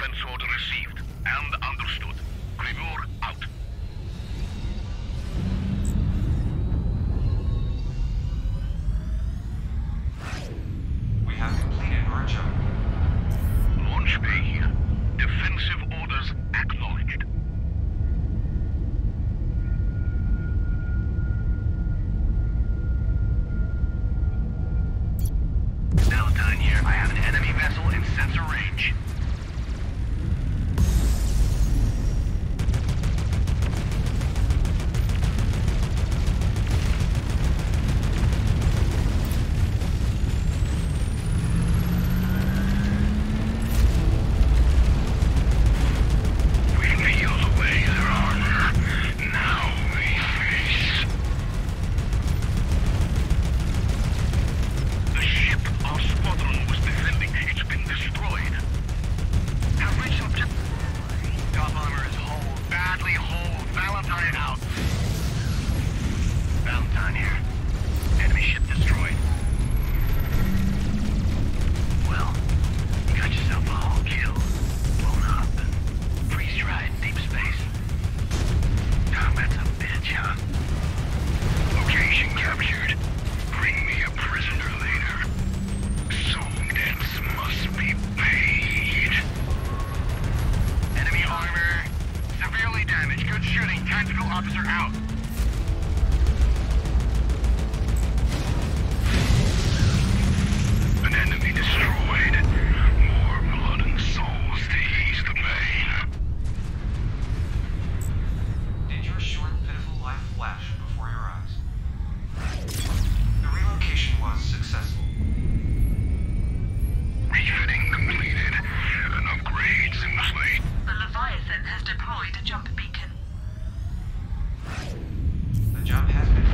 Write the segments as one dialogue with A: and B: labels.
A: Defense order received and understood. Grivor out.
B: We have completed our job.
A: Launch bay here. Defensive orders acknowledged. Valentine here. I have an enemy vessel in sensor range.
C: Leviathan has deployed a jump beacon.
B: The jump has been...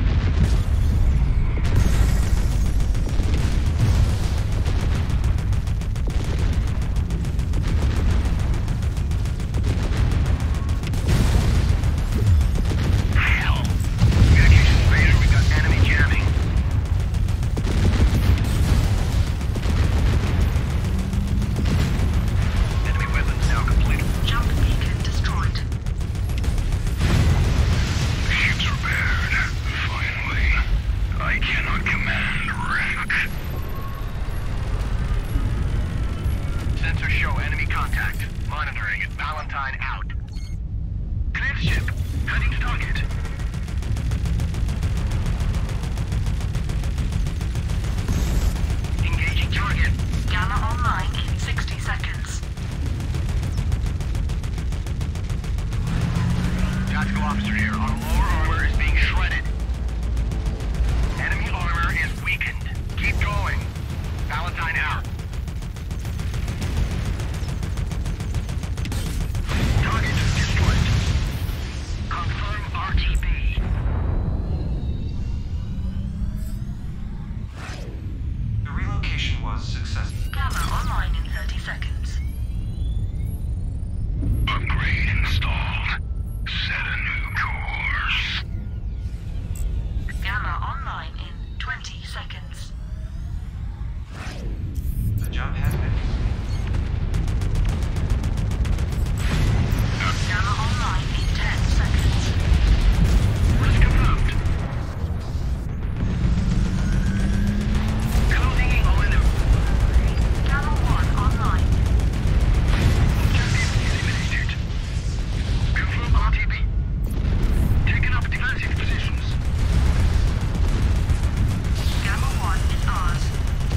A: Hell! Communications failure, we got enemy jamming. Enemy weapons now complete.
C: Jump beacon destroyed.
A: Ships repaired. Finally. I cannot command wreck. Sensors show enemy contact. Monitoring it. Valentine out. Cleared ship. Heading to target. Engaging target.
C: Gamma online in 60 seconds.
A: Tactical officer here. Our lower armor is being shredded. Enemy armor is weakened. Keep going. Valentine out. Target destroyed. Confirm RTB.
B: The relocation was successful.
C: Gamma online in 30 seconds.
A: Upgrade installed. Set a new course.
C: Gamma online in 20 seconds.
B: The jump has been...
C: Gamma online in 10 seconds.
A: Risk confirmed. Closing in on enemy.
C: Gamma 1 online.
A: Objective eliminated. Confirm RTB. Taking up defensive positions.
C: Gamma 1 is ours.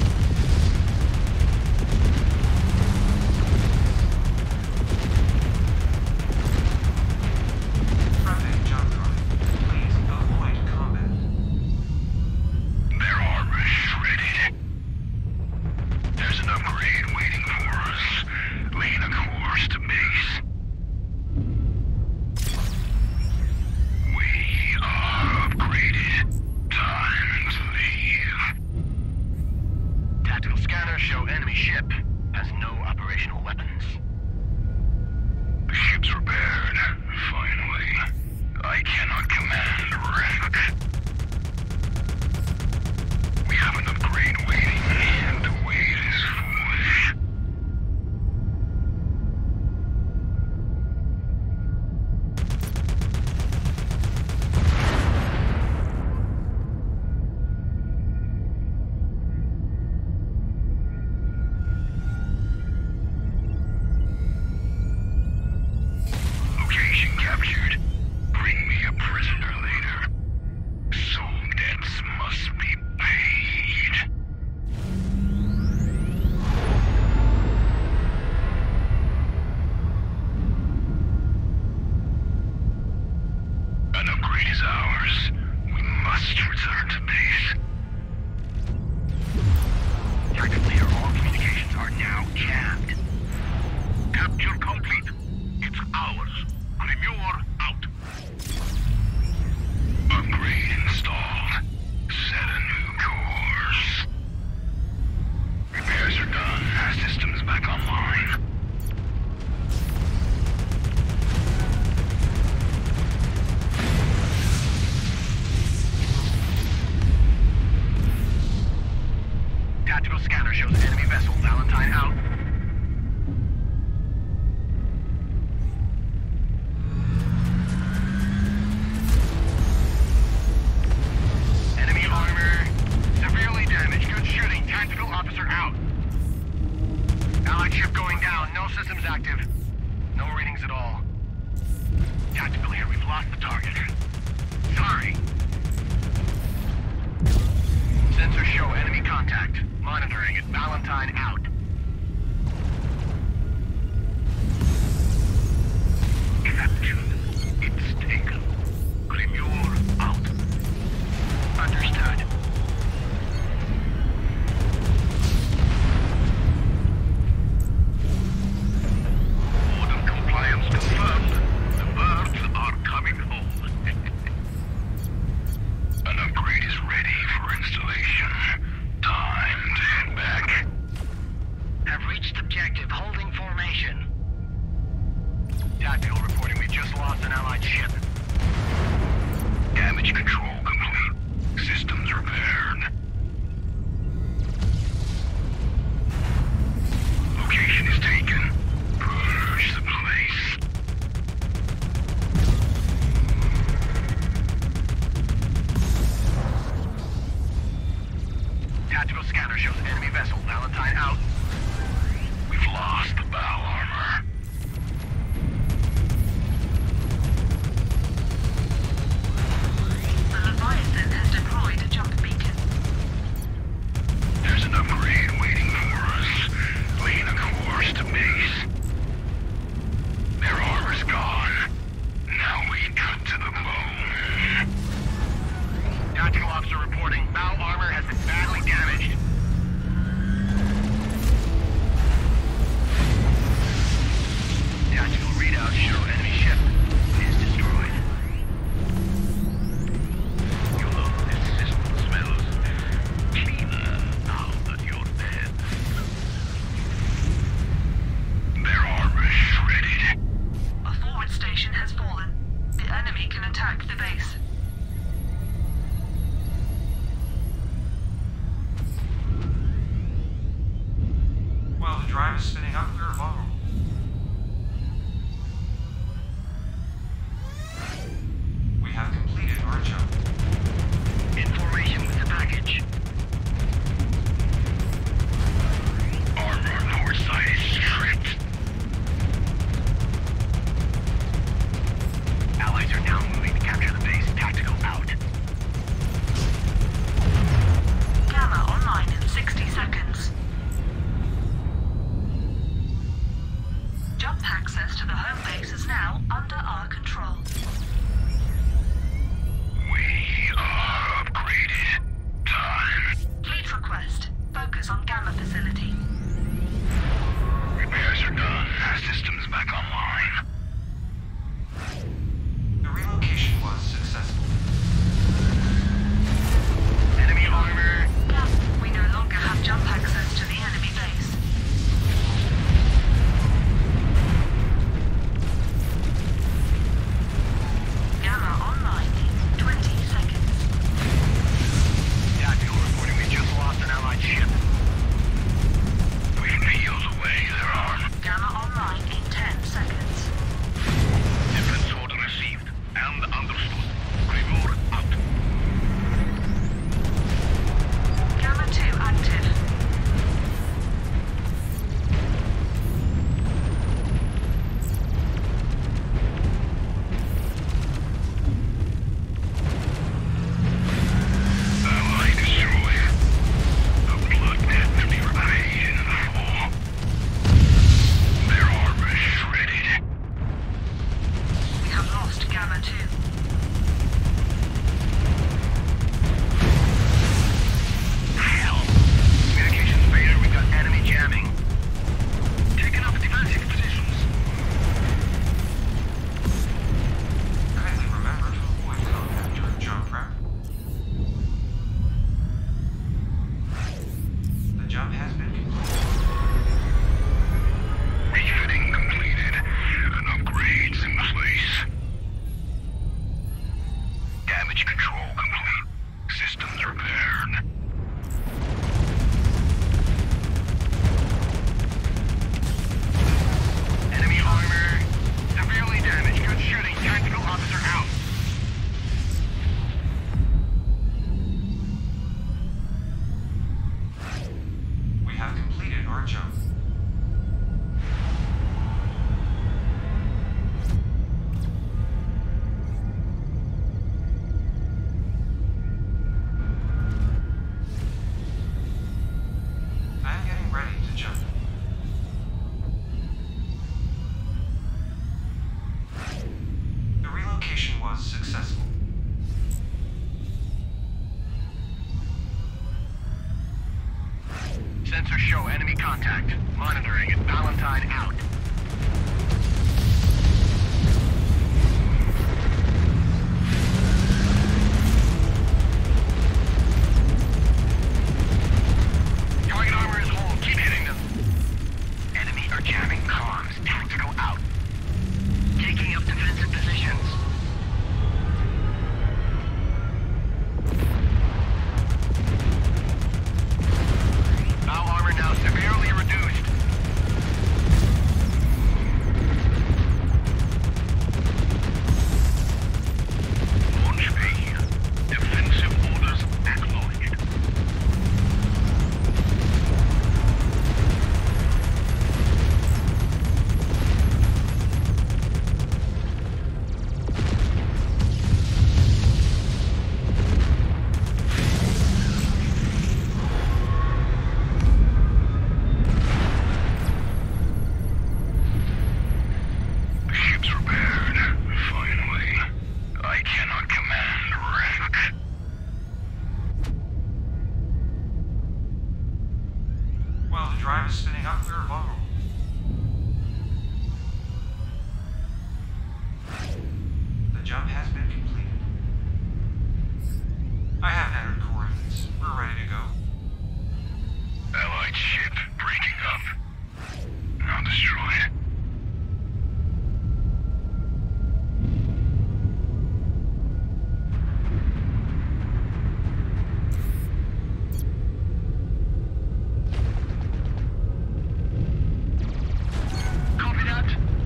B: Prepping jump drive. Please avoid combat.
A: Their armor is shredded. There's an upgrade waiting for us. Laying a course to base. We are upgraded. Time to leave. Tactical scanners show enemy ship has no operational weapons. The ship's repaired. Finally. I cannot command wreck. We have an upgrade waiting, and the wait is foolish. are now jammed. Capture complete. It's ours. Grimure out. Upgrade installed. Set a new course. Repairs are done. Systems back online. Tactical scanner shows an enemy vessel. Valentine out. Enemy armor severely damaged. Good shooting. Tactical officer out. Allied ship going down. No systems active. No readings at all. Tactical here. We've lost the target. Sorry. Sensors show enemy contact. Monitoring it. Valentine out. Captured. It's taken. Grimure out. Understood. Order compliance confirmed. The birds are coming home. An upgrade is ready for installation. Time to head back. Have reached objective. Holding formation. Tactical reporting we just lost an allied ship. Damage control complete. Systems repaired. Location is taken. Purge the place. Tactical scanner shows enemy vessel. Valentine out. We've lost the bow armor.
C: The Leviathan has deployed a jump beacon.
A: There's an upgrade waiting for us. Laying a course to base. Their armor's gone. Now we cut to the bone. Tactical officer reporting. Bow armor has been badly damaged. Tactical readouts show enemy ship is destroyed. You know, this system smells cleaner now that you're dead. Their armor shredded.
C: A forward station has fallen. The enemy can attack the base.
B: While the drive is spinning up, we're vulnerable. We have completed our jump.
A: In formation with the package. Armor on north side is stripped. Allies are now moving to capture the base. Tactical out.
C: Gamma online in 60 seconds.
B: jump. I'm getting ready to jump. The relocation was successful.
A: Sensors show enemy contact. Monitoring it. Valentine out. Target armor is whole. Keep hitting them. Enemy are jamming comms. Tactical out. Taking up defensive positions. Bow armor now severely reduced. Launch bay. Defensive orders acknowledged. The ship's repaired. Finally. I cannot command wreck.
B: While the drive is spinning up, we're vulnerable. The jump has been completed. I have entered coordinates. We're ready to go.
A: Allied ship breaking up. Now destroyed. Copy that.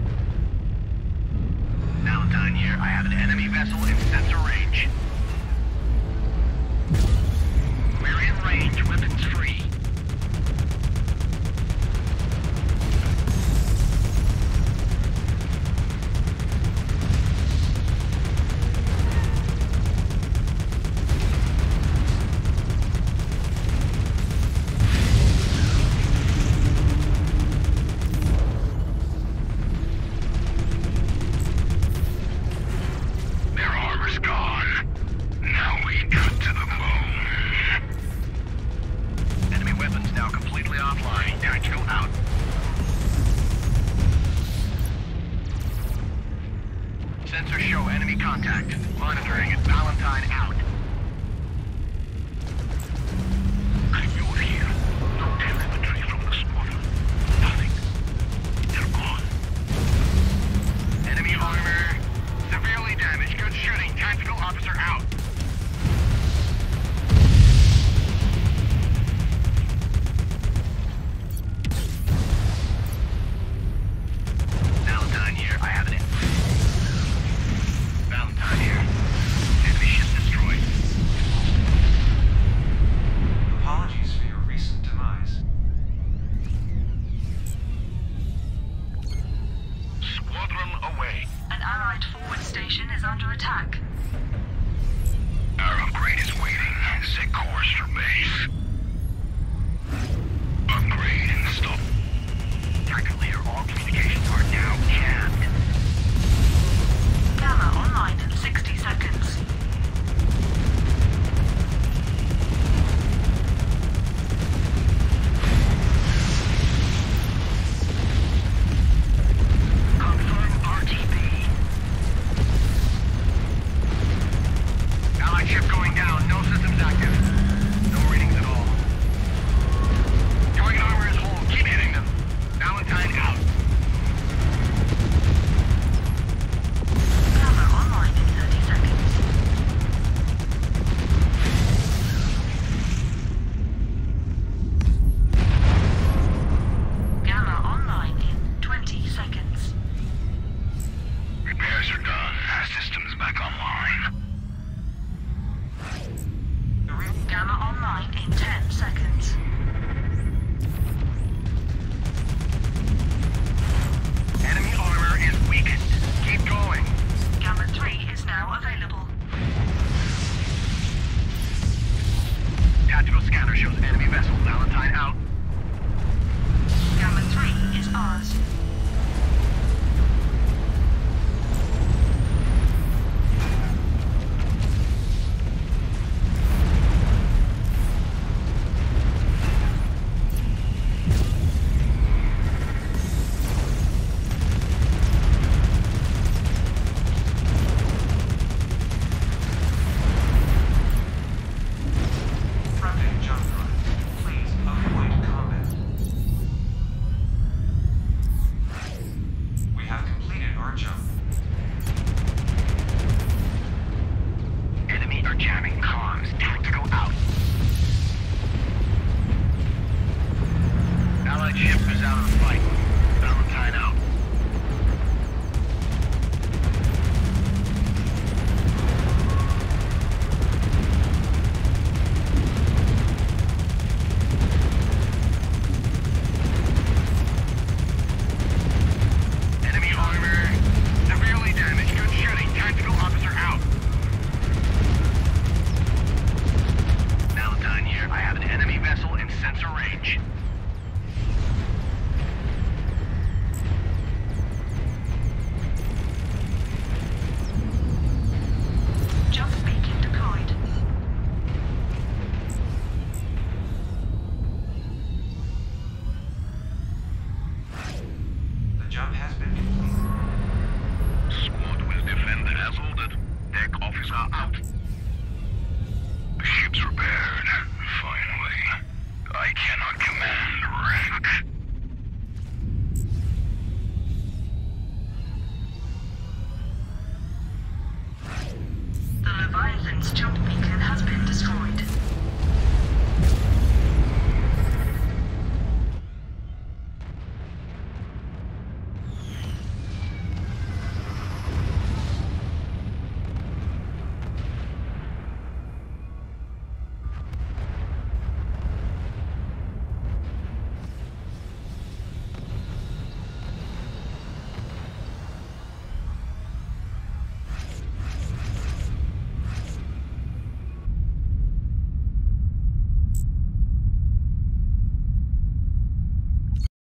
A: Valentine here. I have an enemy vessel in sensor range. We're in range. Weapons free. Their armor's gone. Now we cut to the bone. Enemy weapons now completely offline. Tactical out. Sensors show enemy contact. Monitoring it. Valentine out. You're here. No telemetry from the spotter. Nothing. They're gone. Enemy armor severely damaged. Good shooting. Tactical officer out. Valentine here. I have it in. Valentine here. Enemy ship destroyed. Allied ship is out of the fight. Valentine out. Enemy armor severely damaged. Good shooting. Tactical officer out. Valentine here. I have an enemy vessel in sensor range.
C: Jump beacon deployed.
B: The jump has been completed.
A: Squad will defend as ordered. Deck officer out. The ship's repaired. Finally. I cannot command.